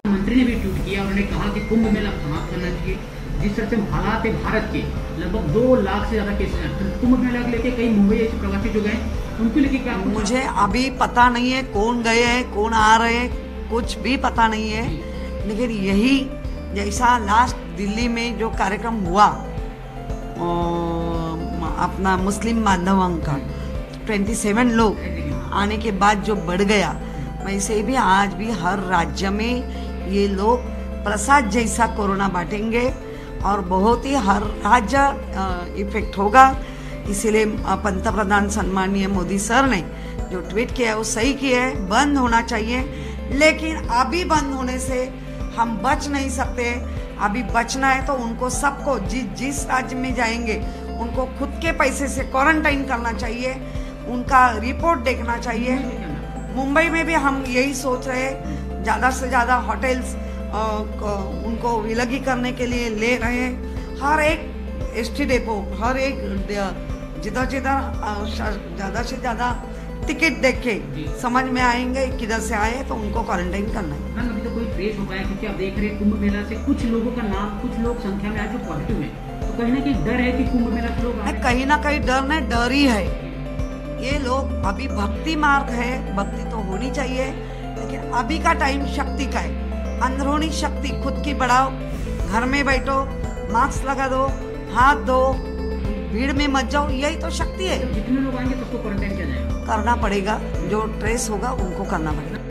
मंत्री ने भी ट्वीट किया, उन्होंने कहा कि कुंभ मेला समाप्त करना चाहिए। जिस तरह से हालात है भारत के, लगभग 2 लाख से ज्यादा केसेस हैं, तो कुंभ मेला को लेके कई मुंबई ऐसे प्रवासी जो गए उनको लेके क्या? मुझे अभी पता नहीं है कौन गए हैं, कौन आ रहे हैं, कुछ भी पता नहीं है। लेकिन यही जैसा लास्ट दिल्ली में जो कार्यक्रम हुआ अपना मुस्लिम बांधवों का 27 लोग आने के बाद जो बढ़ गया, वैसे भी आज भी हर राज्य में ये लोग प्रसाद जैसा कोरोना बांटेंगे और बहुत ही हर राज्य इफेक्ट होगा। इसीलिए पंतप्रधान सम्माननीय मोदी सर ने जो ट्वीट किया है वो सही किया है, बंद होना चाहिए। लेकिन अभी बंद होने से हम बच नहीं सकते। अभी बचना है तो उनको सबको जिस राज्य में जाएंगे उनको खुद के पैसे से क्वारंटाइन करना चाहिए, उनका रिपोर्ट देखना चाहिए। मुंबई में भी हम यही सोच रहे हैं, ज़्यादा से ज़्यादा होटल्स उनको विलगी करने के लिए ले रहे हैं। हर एक एसटी डेपो, हर एक जिधर ज़्यादा से ज़्यादा टिकट देख के समझ में आएंगे किधर से आए तो उनको क्वारंटाइन करना है। मैम अभी तो कोई ट्रेस हो पाया, क्योंकि आप देख रहे हैं कुंभ मेला से कुछ लोगों का नाम, कुछ लोग संख्या में आए जो पॉजिटिव है, तो कहीं ना कहीं डर है कि कुंभ मेला से लोग कहीं ना कहीं डर ही है। ये लोग अभी भक्ति मार्ग है, भक्ति तो होनी चाहिए, लेकिन अभी का टाइम शक्ति का है। अंदरूनी शक्ति खुद की बढ़ाओ, घर में बैठो, मास्क लगा दो, हाथ धो, भीड़ में मत जाओ, यही तो शक्ति है। जितने लोग आएंगे सबको क्वारंटाइन किया जाएगा, करना पड़ेगा। जो ट्रेस होगा उनको करना पड़ेगा।